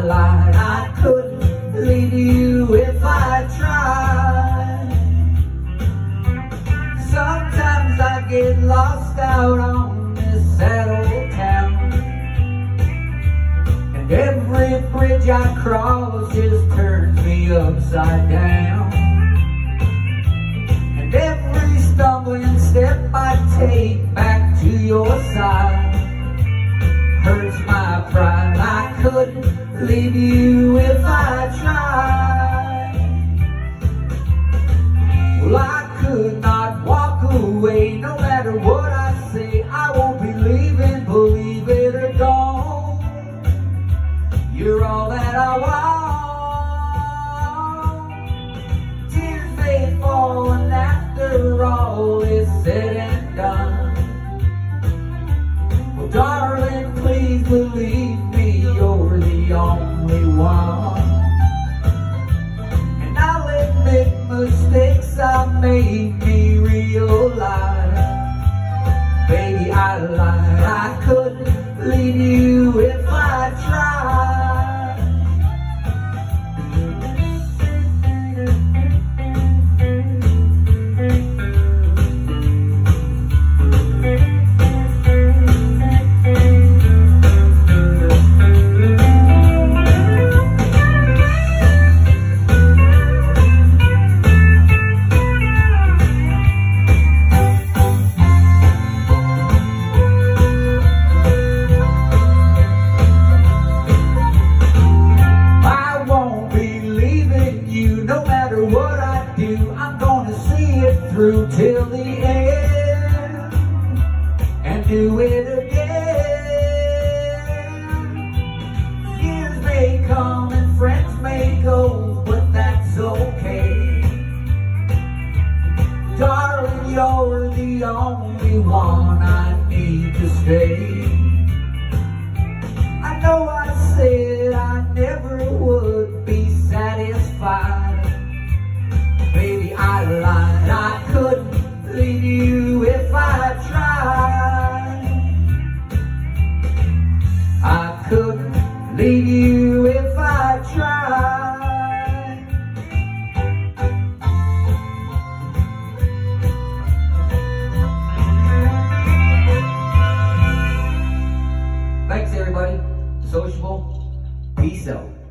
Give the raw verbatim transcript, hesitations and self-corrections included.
lied, I couldn't leave you if I tried. Sometimes I get lost out on this sad old town, and every bridge I cross just turns me upside down. And every stumbling step I take back to your side hurts my pride. I couldn't leave you if I tried. Well, I could not walk away, no matter what I say. I won't be leaving, believe it or don't. You're all that I want. Tears may fall, and after all is said and done, well, darling, please believe me, you're the only one. And I'll admit mistakes I made me realize. Baby, I lied, I couldn't leave you if I tried. I'm gonna see it through till the end and do it again. Years may come and friends may go, but that's okay. Darling, you're the only one I need to stay. I know I said I never would be satisfied. Baby, I lied, I couldn't leave you if I tried. I couldn't leave you if I tried. Thanks everybody. Sociable. Peace out.